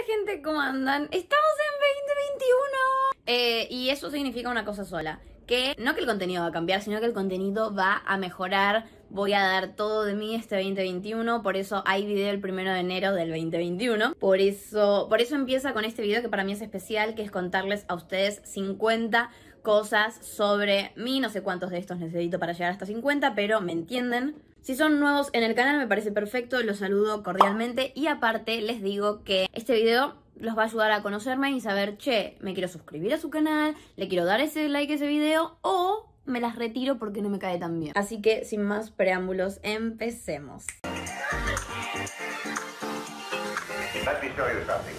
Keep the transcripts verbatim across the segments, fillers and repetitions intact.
gente, ¿cómo andan? Estamos en veinte veintiuno. Eh, y eso significa una cosa sola. Que no que el contenido va a cambiar, sino que el contenido va a mejorar. Voy a dar todo de mí este veinte veintiuno. Por eso hay video el primero de enero del veinte veintiuno. Por eso, por eso empieza con este video que para mí es especial, que es contarles a ustedes cincuenta cosas sobre mí. No sé cuántos de estos necesito para llegar hasta cincuenta, pero me entienden. Si son nuevos en el canal me parece perfecto, los saludo cordialmente y aparte les digo que este video los va a ayudar a conocerme y saber, che, me quiero suscribir a su canal, le quiero dar ese like a ese video o me las retiro porque no me cae tan bien. Así que sin más preámbulos, empecemos. Let me show you something.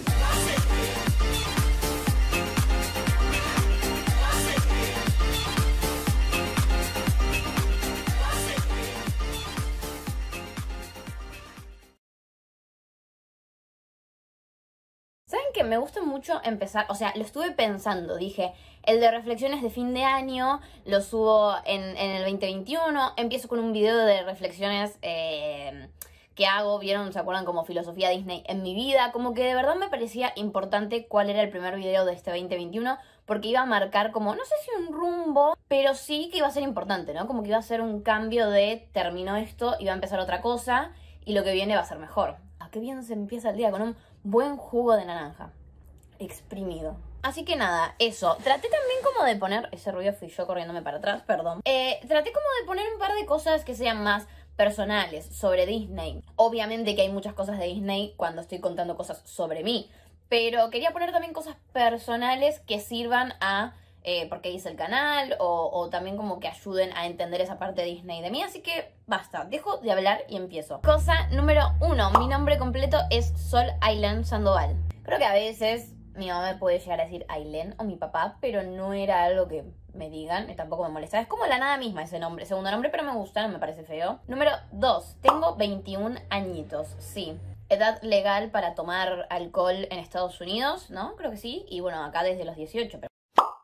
¿Saben qué? Me gusta mucho empezar, o sea, lo estuve pensando, dije, el de reflexiones de fin de año lo subo en, en el veinte veintiuno, empiezo con un video de reflexiones eh, que hago, ¿vieron? ¿Se acuerdan? Como filosofía Disney en mi vida, como que de verdad me parecía importante cuál era el primer video de este veinte veintiuno, porque iba a marcar como, no sé si un rumbo, pero sí que iba a ser importante, ¿no? Como que iba a ser un cambio de, terminó esto, iba a empezar otra cosa, y lo que viene va a ser mejor. Ah, qué bien se empieza el día con un buen jugo de naranja exprimido. Así que nada, eso. Traté también como de poner... Ese ruido fui yo corriéndome para atrás, perdón. Eh, traté como de poner un par de cosas que sean más personales sobre Disney. Obviamente que hay muchas cosas de Disney cuando estoy contando cosas sobre mí. Pero quería poner también cosas personales que sirvan a... Eh, por qué hice el canal o, o también como que ayuden a entender esa parte de Disney de mí. Así que basta, dejo de hablar y empiezo. Cosa número uno, mi nombre completo es Sol Ailén Sandoval. Creo que a veces mi mamá me puede llegar a decir Ailén o mi papá, pero no era algo que me digan y tampoco me molesta. Es como la nada misma ese nombre, segundo nombre, pero me gusta, no me parece feo. Número dos, tengo veintiún añitos, sí. Edad legal para tomar alcohol en Estados Unidos, ¿no? Creo que sí. Y bueno, acá desde los dieciocho, pero...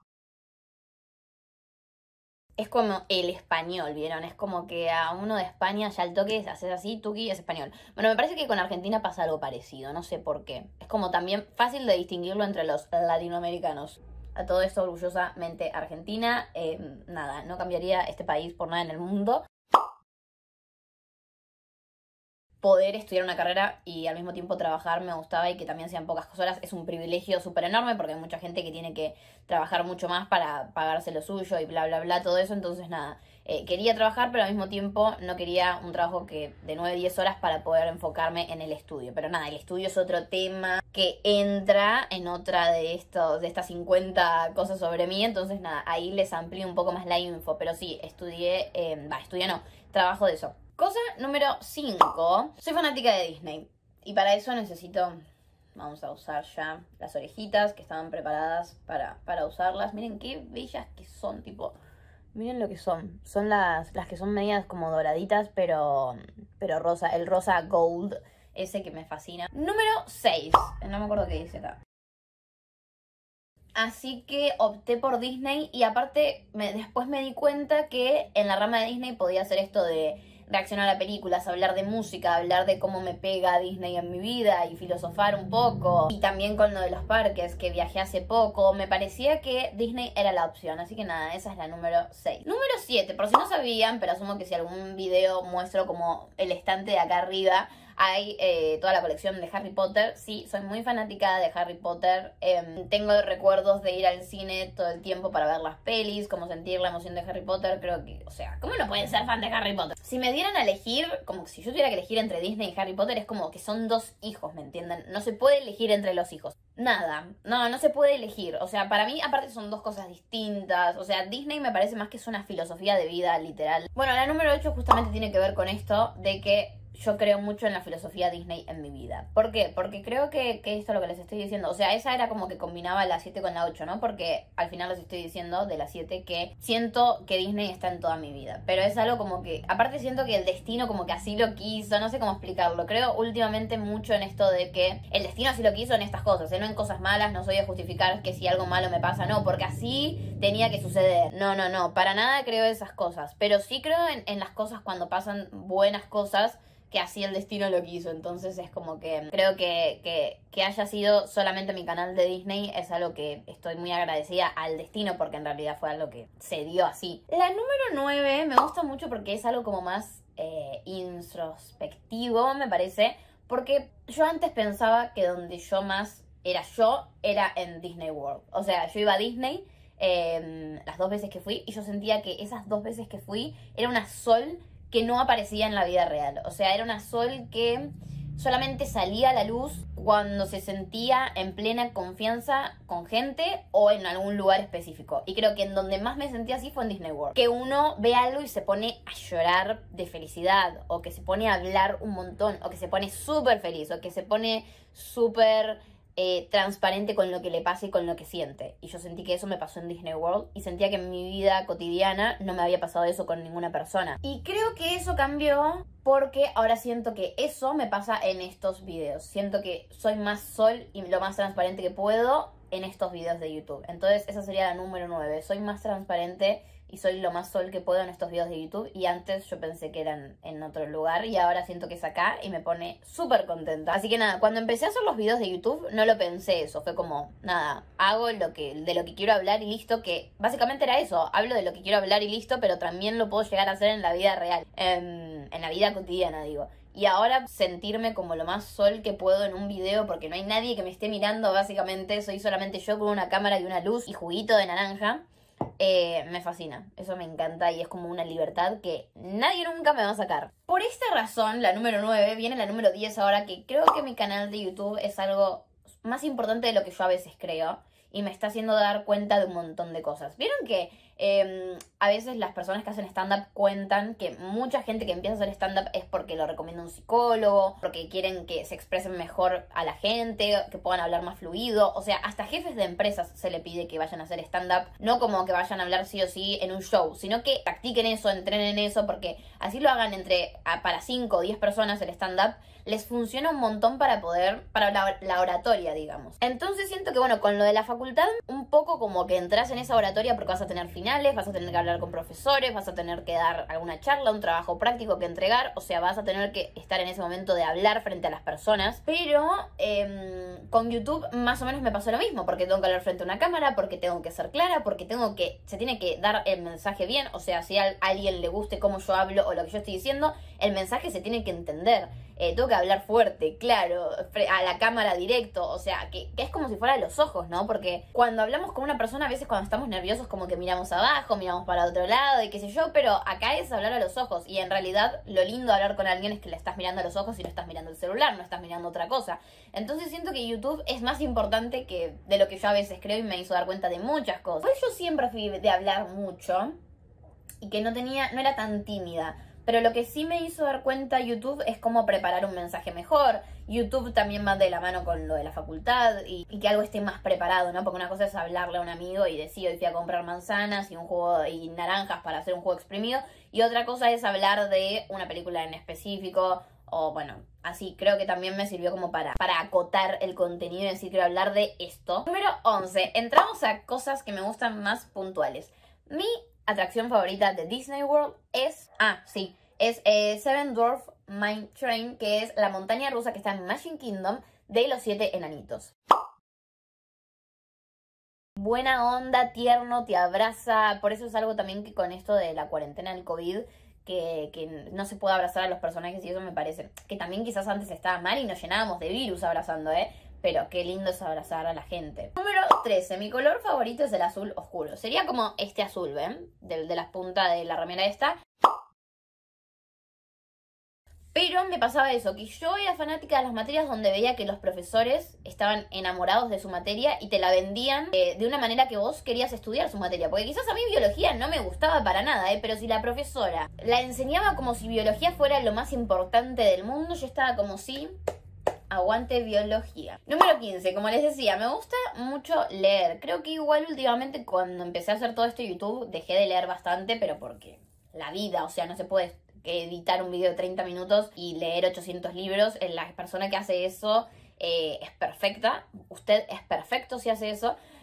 Es como el español, ¿vieron? Es como que a uno de España ya al toque haces así, tuki, es español. Bueno, me parece que con Argentina pasa algo parecido, no sé por qué. Es como también fácil de distinguirlo entre los latinoamericanos. A todo esto, orgullosamente argentina. Eh, nada, no cambiaría este país por nada en el mundo. Poder estudiar una carrera y al mismo tiempo trabajar me gustaba y que también sean pocas horas es un privilegio súper enorme porque hay mucha gente que tiene que trabajar mucho más para pagarse lo suyo y bla bla bla, todo eso. Entonces nada, eh, quería trabajar pero al mismo tiempo no quería un trabajo que de nueve a diez horas para poder enfocarme en el estudio. Pero nada, el estudio es otro tema que entra en otra de estos, de estas cincuenta cosas sobre mí. Entonces nada, ahí les amplío un poco más la info. Pero sí, estudié, eh, va, estudié no, trabajo de eso. Cosa número cinco. Soy fanática de Disney. Y para eso necesito... Vamos a usar ya las orejitas que estaban preparadas para, para usarlas. Miren qué bellas que son, tipo... Miren lo que son. Son las, las que son medias como doraditas, pero, pero rosa. El rosa gold, ese que me fascina. Número seis. No me acuerdo qué dice acá. Así que opté por Disney y aparte me, después me di cuenta que en la rama de Disney podía hacer esto de reaccionar a películas, hablar de música, hablar de cómo me pega Disney en mi vida y filosofar un poco. Y también con lo de los parques, que viajé hace poco, me parecía que Disney era la opción. Así que nada, esa es la número seis. Número siete, por si no sabían, pero asumo que si algún video muestro como el estante de acá arriba, hay eh, toda la colección de Harry Potter. Sí, soy muy fanática de Harry Potter. Eh, tengo recuerdos de ir al cine todo el tiempo para ver las pelis, como sentir la emoción de Harry Potter. Creo que, o sea, ¿cómo no pueden ser fan de Harry Potter? Si me dieran a elegir, como que si yo tuviera que elegir entre Disney y Harry Potter, es como que son dos hijos, ¿me entienden? No se puede elegir entre los hijos. Nada, no, no se puede elegir. O sea, para mí, aparte son dos cosas distintas. O sea, Disney me parece más que es una filosofía de vida, literal. Bueno, la número ocho justamente tiene que ver con esto de que yo creo mucho en la filosofía Disney en mi vida. ¿Por qué? Porque creo que, que esto es lo que les estoy diciendo. O sea, esa era como que combinaba la siete con la ocho, ¿no? Porque al final les estoy diciendo de la siete que siento que Disney está en toda mi vida. Pero es algo como que... Aparte siento que el destino como que así lo quiso. No sé cómo explicarlo. Creo últimamente mucho en esto de que el destino así lo quiso en estas cosas, ¿eh? No en cosas malas. No soy de justificar que si algo malo me pasa, no. Porque así tenía que suceder. No, no, no. Para nada creo esas cosas. Pero sí creo en, en las cosas cuando pasan buenas cosas. que así el destino lo quiso. Entonces es como que creo que, que, que haya sido solamente mi canal de Disney es algo que estoy muy agradecida al destino, porque en realidad fue algo que se dio así. La número nueve me gusta mucho porque es algo como más eh, introspectivo, me parece, porque yo antes pensaba que donde yo más era yo era en Disney World. O sea, yo iba a Disney eh, las dos veces que fui y yo sentía que esas dos veces que fui era una Sol que no aparecía en la vida real. O sea, era una Sol que solamente salía a la luz cuando se sentía en plena confianza con gente o en algún lugar específico. Y creo que en donde más me sentía así fue en Disney World. Que uno ve algo y se pone a llorar de felicidad, o que se pone a hablar un montón, o que se pone súper feliz, o que se pone súper eh, transparente con lo que le pasa y con lo que siente. Y yo sentí que eso me pasó en Disney World y sentía que en mi vida cotidiana no me había pasado eso con ninguna persona. Y creo que eso cambió porque ahora siento que eso me pasa en estos videos. Siento que soy más Sol y lo más transparente que puedo en estos videos de YouTube. Entonces esa sería la número nueve. Soy más transparente y soy lo más Sol que puedo en estos videos de YouTube. Y antes yo pensé que eran en otro lugar y ahora siento que es acá y me pone súper contenta. Así que nada, cuando empecé a hacer los videos de YouTube no lo pensé eso. Fue como, nada, hago lo que, de lo que quiero hablar y listo. Que básicamente era eso, hablo de lo que quiero hablar y listo, pero también lo puedo llegar a hacer en la vida real, en, en la vida cotidiana, digo. Y ahora sentirme como lo más Sol que puedo en un video, porque no hay nadie que me esté mirando, básicamente soy solamente yo con una cámara y una luz y juguito de naranja. Eh, me fascina, eso me encanta y es como una libertad que nadie nunca me va a sacar. Por esta razón, la número nueve, viene la número diez ahora, que creo que mi canal de YouTube es algo más importante de lo que yo a veces creo y me está haciendo dar cuenta de un montón de cosas. ¿Vieron que eh, a veces las personas que hacen stand-up cuentan que mucha gente que empieza a hacer stand-up es porque lo recomienda un psicólogo, porque quieren que se expresen mejor a la gente, que puedan hablar más fluido? O sea, hasta jefes de empresas se le pide que vayan a hacer stand-up, no como que vayan a hablar sí o sí en un show, sino que practiquen eso, entrenen eso, porque así lo hagan entre para cinco o diez personas el stand-up, les funciona un montón para poder, para la, la oratoria, digamos. Entonces siento que, bueno, con lo de la facultad, un poco como que entras en esa oratoria porque vas a tener finales, vas a tener que hablar con profesores, vas a tener que dar alguna charla, un trabajo práctico que entregar, o sea, vas a tener que estar en ese momento de hablar frente a las personas. Pero eh, con YouTube más o menos me pasó lo mismo, porque tengo que hablar frente a una cámara, porque tengo que ser clara, porque tengo que, se tiene que dar el mensaje bien, o sea, si a alguien le guste cómo yo hablo o lo que yo estoy diciendo, el mensaje se tiene que entender. Eh, tengo que hablar fuerte, claro, a la cámara directo, o sea, que, que es como si fuera a los ojos, ¿no? Porque cuando hablamos con una persona, a veces cuando estamos nerviosos como que miramos abajo, miramos para otro lado y qué sé yo, pero acá es hablar a los ojos y en realidad lo lindo de hablar con alguien es que le estás mirando a los ojos y no estás mirando el celular, no estás mirando otra cosa. Entonces siento que YouTube es más importante que de lo que yo a veces creo y me hizo dar cuenta de muchas cosas. Pues yo siempre fui de hablar mucho y que no tenía, no era tan tímida. Pero lo que sí me hizo dar cuenta YouTube es cómo preparar un mensaje mejor. YouTube también va de la mano con lo de la facultad y, y que algo esté más preparado, ¿no? Porque una cosa es hablarle a un amigo y decir, hoy fui a comprar manzanas y un jugo y naranjas para hacer un jugo exprimido. Y otra cosa es hablar de una película en específico o, bueno, así. Creo que también me sirvió como para, para acotar el contenido y decir, quiero hablar de esto. Número once. Entramos a cosas que me gustan más puntuales. Mi atracción favorita de Disney World es, ah, sí, es eh, Seven Dwarf Mine Train, que es la montaña rusa que está en Magic Kingdom de los siete enanitos. Buena onda, tierno, te abraza, por eso es algo también que con esto de la cuarentena del COVID, que, que no se puede abrazar a los personajes y eso me parece, que también quizás antes estaba mal y nos llenábamos de virus abrazando, ¿eh? Pero qué lindo es abrazar a la gente. Número trece. Mi color favorito es el azul oscuro. Sería como este azul, ¿ven? De, de las puntas de la remera esta. Pero me pasaba eso, que yo era fanática de las materias donde veía que los profesores estaban enamorados de su materia y te la vendían eh, de una manera que vos querías estudiar su materia. Porque quizás a mí biología no me gustaba para nada, ¿eh? Pero si la profesora la enseñaba como si biología fuera lo más importante del mundo, yo estaba como si... aguante biología. Número quince, como les decía, me gusta mucho leer. Creo que igual últimamente cuando empecé a hacer todo esto de YouTube dejé de leer bastante, pero porque la vida, o sea, no se puede editar un video de treinta minutos y leer ochocientos libros. La persona que hace eso eh, es perfecta. Usted es perfecto si hace eso.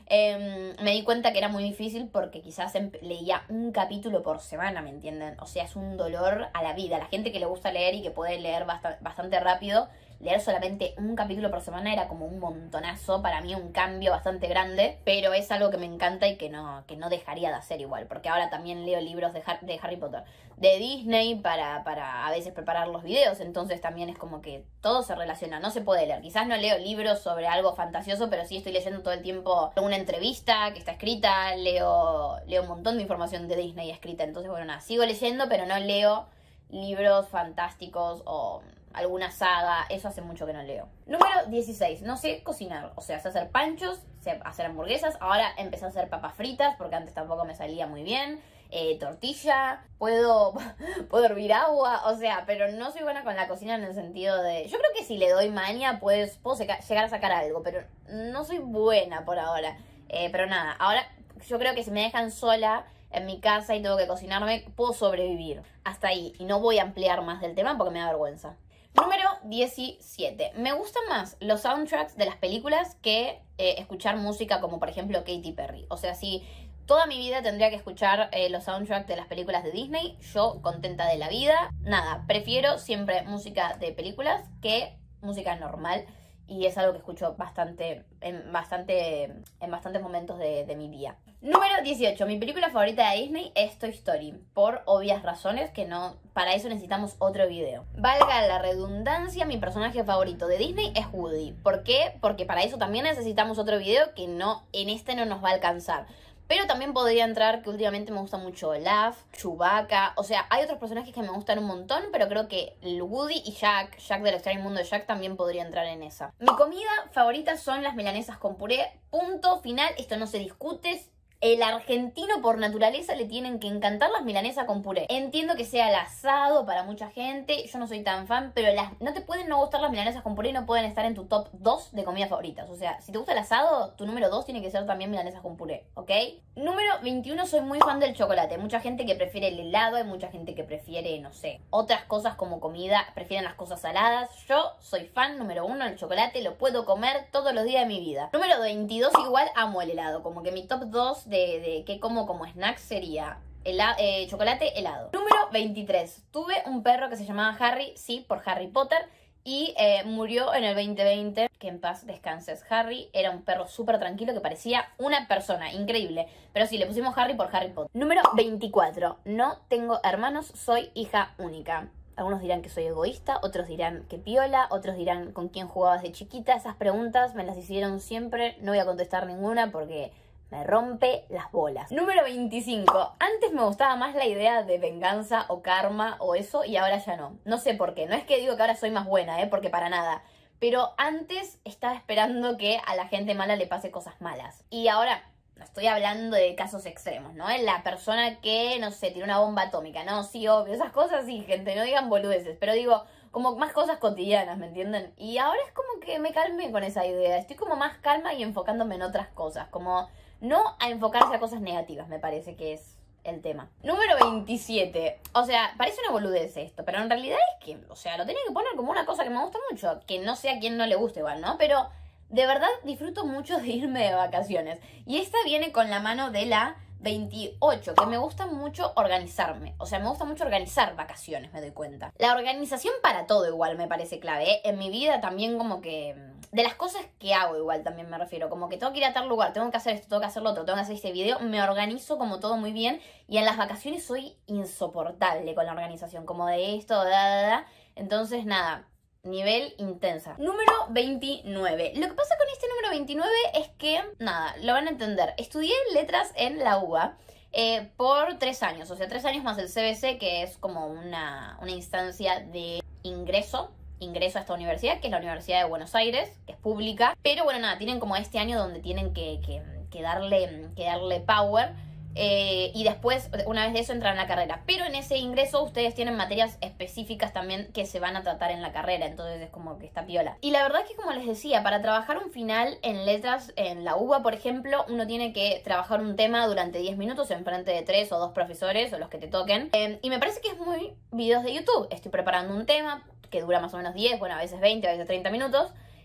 Eh, me di cuenta que era muy difícil porque quizás leía un capítulo por semana, ¿me entienden? O sea, es un dolor a la vida. La gente que le gusta leer y que puede leer bast- bastante rápido, leer solamente un capítulo por semana era como un montonazo. Para mí un cambio bastante grande, pero es algo que me encanta y que no, que no dejaría de hacer igual. Porque ahora también leo libros de, Har- de Harry Potter, de Disney, para, para a veces preparar los videos. Entonces también es como que todo se relaciona. No se puede leer. Quizás no leo libros sobre algo fantasioso, pero sí estoy leyendo todo el tiempo una entrevista que está escrita. Leo, leo un montón de información de Disney escrita. Entonces, bueno, nada, sigo leyendo, pero no leo libros fantásticos o alguna saga. Eso hace mucho que no leo. Número dieciséis. No sé cocinar. O sea, sé hacer panchos, sé hacer hamburguesas. Ahora empecé a hacer papas fritas porque antes tampoco me salía muy bien. Eh, tortilla, puedo, puedo hervir agua, o sea, pero no soy buena con la cocina en el sentido de... Yo creo que si le doy maña, pues puedo seca, llegar a sacar algo, pero no soy buena por ahora. Eh, pero nada, ahora yo creo que si me dejan sola en mi casa y tengo que cocinarme, puedo sobrevivir. Hasta ahí, y no voy a ampliar más del tema porque me da vergüenza. Número diecisiete. Me gustan más los soundtracks de las películas que eh, escuchar música como por ejemplo Katy Perry. O sea, si toda mi vida tendría que escuchar eh, los soundtracks de las películas de Disney, yo contenta de la vida. Nada, prefiero siempre música de películas que música normal. Y es algo que escucho bastante en, bastante, en bastantes momentos de, de mi día. Número dieciocho. Mi película favorita de Disney es Toy Story. Por obvias razones que no... Para eso necesitamos otro video. Valga la redundancia, mi personaje favorito de Disney es Woody. ¿Por qué? Porque para eso también necesitamos otro video que no, en este no nos va a alcanzar. Pero también podría entrar que últimamente me gusta mucho Olaf, Chewbacca. O sea, hay otros personajes que me gustan un montón, pero creo que Woody y Jack, Jack del extraño mundo de Jack, también podría entrar en esa. Mi comida favorita son las milanesas con puré. Punto final. Esto no se discute. El argentino por naturaleza le tienen que encantar las milanesas con puré. Entiendo que sea el asado para mucha gente, yo no soy tan fan, pero las, no te pueden no gustar las milanesas con puré y no pueden estar en tu top dos de comidas favoritas. O sea, si te gusta el asado, tu número dos tiene que ser también milanesas con puré, ¿ok? Número veintiuno, soy muy fan del chocolate. Hay mucha gente que prefiere el helado, hay mucha gente que prefiere, no sé, otras cosas como comida, prefieren las cosas saladas. Yo soy fan número uno del chocolate, lo puedo comer todos los días de mi vida. Número veintidós, igual amo el helado, como que mi top dos de De, de qué como como snack sería hela, eh, chocolate, helado. Número veintitrés. Tuve un perro que se llamaba Harry, sí, por Harry Potter, y eh, murió en el veinte veinte. Que en paz descanses. Harry era un perro súper tranquilo que parecía una persona, increíble. Pero sí, le pusimos Harry por Harry Potter. Número veinticuatro. No tengo hermanos, soy hija única. Algunos dirán que soy egoísta, otros dirán que piola, otros dirán con quién jugabas de chiquita. Esas preguntas me las hicieron siempre, no voy a contestar ninguna porque me rompe las bolas. Número veinticinco. Antes me gustaba más la idea de venganza o karma o eso y ahora ya no. No sé por qué. No es que digo que ahora soy más buena, ¿eh? Porque para nada. Pero antes estaba esperando que a la gente mala le pase cosas malas. Y ahora no estoy hablando de casos extremos, ¿no? La persona que, no sé, tiene una bomba atómica. No, sí, obvio. Esas cosas sí, gente. No digan boludeces. Pero digo, como más cosas cotidianas, ¿me entienden? Y ahora es como que me calmé con esa idea. Estoy como más calma y enfocándome en otras cosas. Como no a enfocarse a cosas negativas, me parece que es el tema. Número veintisiete. O sea, parece una boludez esto, pero en realidad es que, o sea, lo tenía que poner como una cosa que me gusta mucho. Que no sé a quién no le guste igual, ¿no? Pero de verdad disfruto mucho de irme de vacaciones. Y esta viene con la mano de la veintiocho, que me gusta mucho organizarme. O sea, me gusta mucho organizar vacaciones, me doy cuenta. La organización para todo igual me parece clave, ¿eh? En mi vida también como que... De las cosas que hago igual también me refiero. Como que tengo que ir a tal lugar, tengo que hacer esto, tengo que hacer lo otro, tengo que hacer este video. Me organizo como todo muy bien. Y en las vacaciones soy insoportable con la organización. Como de esto, da, da, da. Entonces, nada... Nivel intensa. Número veintinueve. Lo que pasa con este número veintinueve es que, nada, lo van a entender. Estudié letras en la U B A eh, por tres años. O sea, tres años más el C B C, que es como una, una instancia de ingreso. Ingreso a esta universidad, que es la Universidad de Buenos Aires, que es pública. Pero bueno, nada, tienen como este año donde tienen que, que, que, darle, que darle power. Eh, y después, una vez de eso, entran en la carrera. Pero en ese ingreso ustedes tienen materias específicas también que se van a tratar en la carrera. Entonces es como que está piola. Y la verdad es que, como les decía, para trabajar un final en letras en la U B A, por ejemplo, uno tiene que trabajar un tema durante diez minutos en frente de tres o dos profesores o los que te toquen. Eh, y me parece que es muy videos de YouTube. Estoy preparando un tema que dura más o menos diez, bueno, a veces veinte, a veces treinta minutos.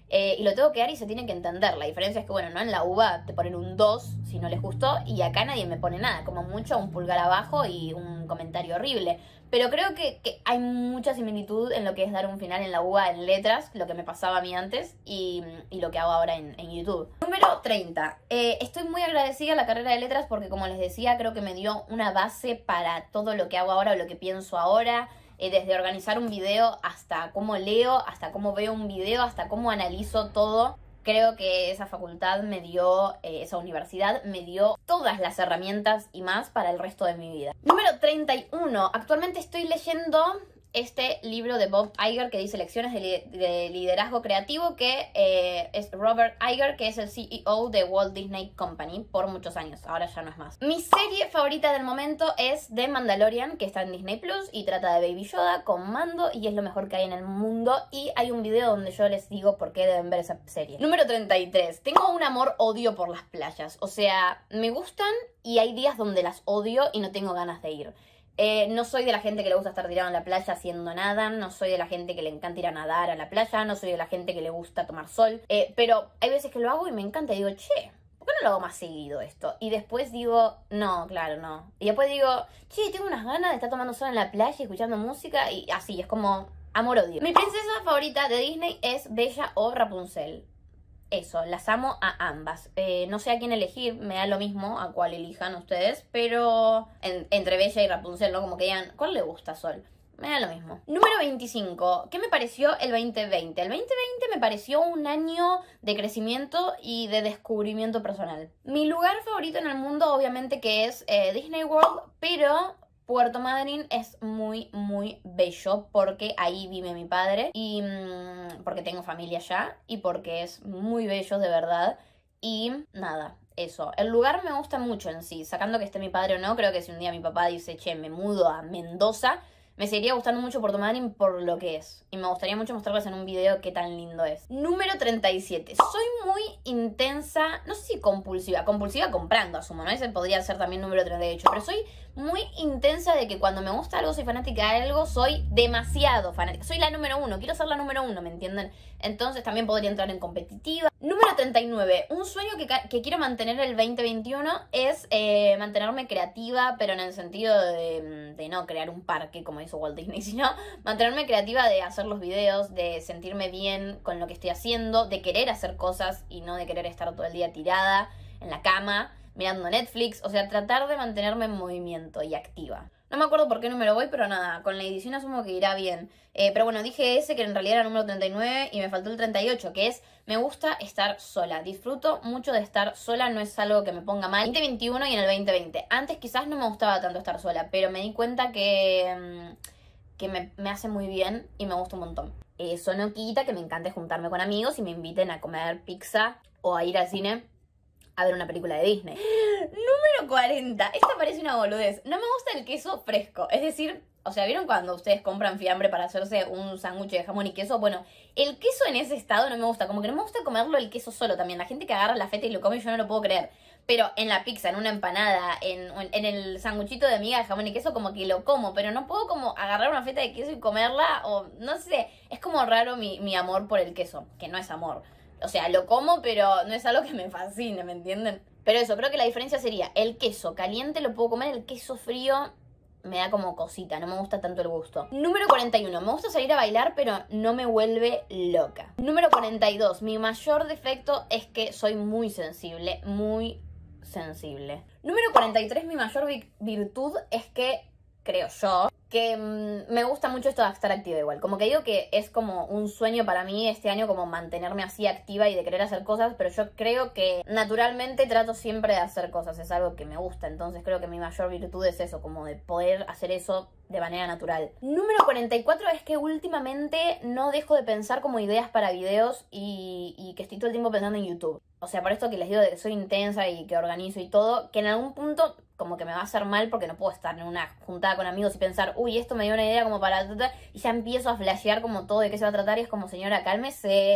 Eh, y lo tengo que dar y se tiene que entender. La diferencia es que, bueno, no en la uva te ponen un dos si no les gustó y acá nadie me pone nada, como mucho un pulgar abajo y un comentario horrible. Pero creo que, que hay mucha similitud en lo que es dar un final en la uva en letras, lo que me pasaba a mí antes y, y lo que hago ahora en, en YouTube. Número treinta. Eh, estoy muy agradecida a la carrera de letras porque, como les decía, creo que me dio una base para todo lo que hago ahora o lo que pienso ahora. Eh, desde organizar un video hasta cómo leo, hasta cómo veo un video, hasta cómo analizo todo. Creo que esa facultad me dio, eh, esa universidad me dio todas las herramientas y más para el resto de mi vida. Número treinta y uno. Actualmente estoy leyendo este libro de Bob Iger que dice Lecciones de, li de liderazgo creativo, que eh, es Robert Iger, que es el C E O de Walt Disney Company por muchos años, ahora ya no es más. Mi serie favorita del momento es The Mandalorian, que está en Disney Plus y trata de Baby Yoda con Mando y es lo mejor que hay en el mundo, y hay un video donde yo les digo por qué deben ver esa serie. Número treinta y tres. Tengo un amor-odio por las playas, o sea, me gustan y hay días donde las odio y no tengo ganas de ir. Eh, no soy de la gente que le gusta estar tirado en la playa haciendo nada, no soy de la gente que le encanta ir a nadar a la playa, no soy de la gente que le gusta tomar sol, eh, pero hay veces que lo hago y me encanta y digo, che, ¿por qué no lo hago más seguido esto? Y después digo, no, claro, no. Y después digo, che, tengo unas ganas de estar tomando sol en la playa y escuchando música y así, es como amor-odio. Mi princesa favorita de Disney es Bella o Rapunzel. Eso, las amo a ambas. Eh, no sé a quién elegir, me da lo mismo a cuál elijan ustedes, pero en, entre Bella y Rapunzel, ¿no? Como que digan, ¿cuál le gusta, Sol? Me da lo mismo. Número veinticinco. ¿Qué me pareció el veinte veinte? El veinte veinte me pareció un año de crecimiento y de descubrimiento personal. Mi lugar favorito en el mundo, obviamente, que es eh, Disney World, pero Puerto Madryn es muy, muy bello porque ahí vive mi padre y mmm, porque tengo familia allá y porque es muy bello de verdad. Y nada, eso. El lugar me gusta mucho en sí, sacando que esté mi padre o no. Creo que si un día mi papá dice, che, me mudo a Mendoza, me seguiría gustando mucho Puerto Madryn por lo que es. Y me gustaría mucho mostrarles en un video qué tan lindo es. Número treinta y siete. Soy muy intensa, no sé si compulsiva. Compulsiva comprando, asumo, ¿no? Ese podría ser también número treinta y ocho. Pero soy muy intensa de que cuando me gusta algo, soy fanática de algo, soy demasiado fanática. Soy la número uno, quiero ser la número uno, ¿me entienden? Entonces también podría entrar en competitiva. Número treinta y nueve. Un sueño que, que quiero mantener el veinte veintiuno es eh, mantenerme creativa, pero en el sentido de, de no crear un parque como hizo Walt Disney, sino mantenerme creativa de hacer los videos, de sentirme bien con lo que estoy haciendo, de querer hacer cosas y no de querer estar todo el día tirada en la cama mirando Netflix, o sea, tratar de mantenerme en movimiento y activa. No me acuerdo por qué número voy, pero nada, con la edición asumo que irá bien. Eh, pero bueno, dije ese que en realidad era el número treinta y nueve y me faltó el treinta y ocho, que es, me gusta estar sola. Disfruto mucho de estar sola, no es algo que me ponga mal. veinte veintiuno y en el veinte veinte. Antes quizás no me gustaba tanto estar sola, pero me di cuenta que, que me, me hace muy bien y me gusta un montón. Eso no quita que me encante juntarme con amigos y me inviten a comer pizza o a ir al cine a ver una película de Disney. Número cuarenta. Esta parece una boludez. No me gusta el queso fresco. Es decir, o sea, ¿vieron cuando ustedes compran fiambre para hacerse un sándwich de jamón y queso? Bueno, el queso en ese estado no me gusta. Como que no me gusta comerlo el queso solo también. La gente que agarra la feta y lo come, yo no lo puedo creer. Pero en la pizza, en una empanada, en, en el sanguchito de miga de jamón y queso, como que lo como. Pero no puedo como agarrar una feta de queso y comerla. O no sé, es como raro mi, mi amor por el queso. Que no es amor. O sea, lo como, pero no es algo que me fascine, ¿me entienden? Pero eso, creo que la diferencia sería el queso caliente lo puedo comer, el queso frío me da como cosita, no me gusta tanto el gusto. Número cuarenta y uno, me gusta salir a bailar, pero no me vuelve loca. Número cuarenta y dos, mi mayor defecto es que soy muy sensible, muy sensible. Número cuarenta y tres, mi mayor vi- virtud es que, creo yo, que mmm, me gusta mucho esto de estar activa igual. Como que digo que es como un sueño para mí este año, como mantenerme así activa y de querer hacer cosas, pero yo creo que naturalmente trato siempre de hacer cosas, es algo que me gusta, entonces creo que mi mayor virtud es eso, como de poder hacer eso de manera natural. Número cuarenta y cuatro es que últimamente no dejo de pensar como ideas para videos y, y que estoy todo el tiempo pensando en YouTube. O sea, por esto que les digo de que soy intensa y que organizo y todo, que en algún punto como que me va a hacer mal porque no puedo estar en una juntada con amigos y pensar, uy, esto me dio una idea como para... Y ya empiezo a flashear como todo de qué se va a tratar y es como, señora, cálmese.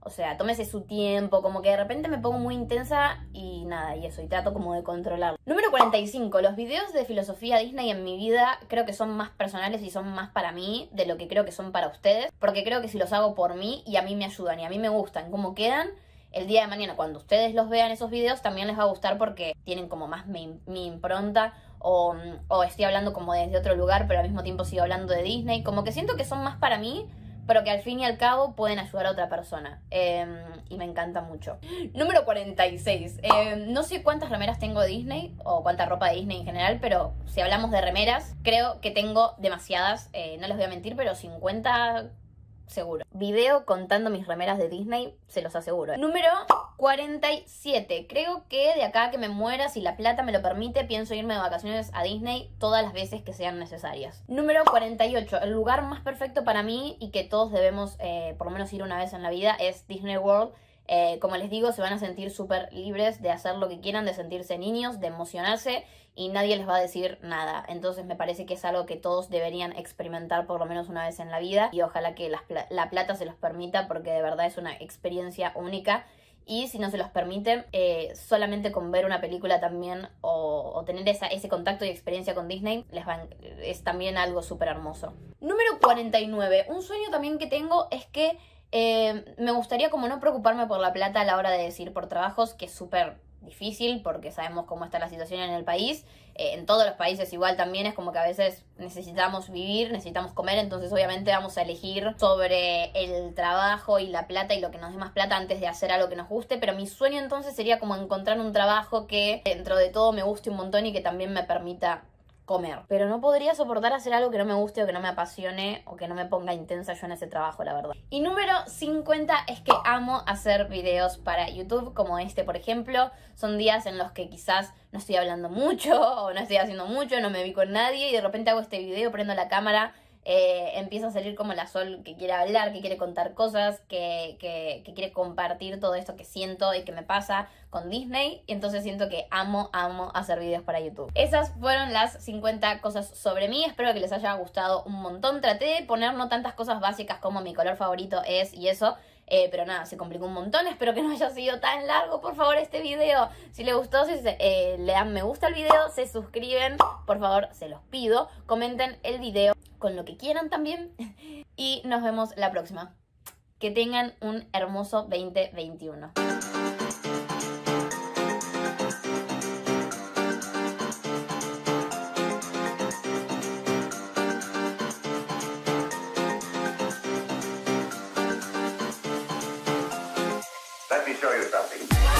O sea, tómese su tiempo, como que de repente me pongo muy intensa y nada, y eso, y trato como de controlarlo. Número cuarenta y cinco. Los videos de filosofía Disney en mi vida creo que son más personales y son más para mí de lo que creo que son para ustedes. Porque creo que si los hago por mí y a mí me ayudan y a mí me gustan cómo quedan, el día de mañana cuando ustedes los vean esos videos también les va a gustar porque tienen como más mi, mi impronta o, o estoy hablando como desde otro lugar pero al mismo tiempo sigo hablando de Disney. Como que siento que son más para mí, pero que al fin y al cabo pueden ayudar a otra persona. Eh, y me encanta mucho. Número cuarenta y seis. Eh, no sé cuántas remeras tengo de Disney, o cuánta ropa de Disney en general, pero si hablamos de remeras, creo que tengo demasiadas. Eh, no les voy a mentir, pero cincuenta seguro. Video contando mis remeras de Disney, se los aseguro. Número cuarenta y siete. Creo que de acá que me muera, si la plata me lo permite, pienso irme de vacaciones a Disney todas las veces que sean necesarias. Número cuarenta y ocho. El lugar más perfecto para mí y que todos debemos eh, por lo menos ir una vez en la vida es Disney World. Eh, como les digo, se van a sentir súper libres de hacer lo que quieran, de sentirse niños, de emocionarse y nadie les va a decir nada. Entonces me parece que es algo que todos deberían experimentar por lo menos una vez en la vida y ojalá que la, la plata se los permita porque de verdad es una experiencia única. Y si no se los permite, eh, solamente con ver una película también o, o tener esa, ese contacto y experiencia con Disney les va, es también algo súper hermoso. Número cuarenta y nueve. Un sueño también que tengo es que eh, me gustaría como no preocuparme por la plata a la hora de decir por trabajos, que es súper difícil porque sabemos cómo está la situación en el país. Eh, en todos los países igual también es como que a veces necesitamos vivir, necesitamos comer, entonces obviamente vamos a elegir sobre el trabajo y la plata y lo que nos dé más plata antes de hacer algo que nos guste, pero mi sueño entonces sería como encontrar un trabajo que dentro de todo me guste un montón y que también me permita comer. Pero no podría soportar hacer algo que no me guste o que no me apasione o que no me ponga intensa yo en ese trabajo, la verdad. Y número cincuenta es que amo hacer videos para YouTube, como este por ejemplo. Son días en los que quizás no estoy hablando mucho o no estoy haciendo mucho, no me vi con nadie y de repente hago este video, prendo la cámara, eh, empieza a salir como la Sol que quiere hablar, que quiere contar cosas, que, que, que quiere compartir todo esto que siento y que me pasa con Disney. Y entonces siento que amo, amo hacer videos para YouTube. Esas fueron las cincuenta cosas sobre mí. Espero que les haya gustado un montón. Traté de poner no tantas cosas básicas como mi color favorito es y eso. Eh, pero nada, se complicó un montón. Espero que no haya sido tan largo, por favor, este video. Si les gustó, si se, eh, le dan me gusta al video, se suscriben, por favor, se los pido. Comenten el video con lo que quieran también. Y nos vemos la próxima. Que tengan un hermoso veinte veintiuno. Let me show you something.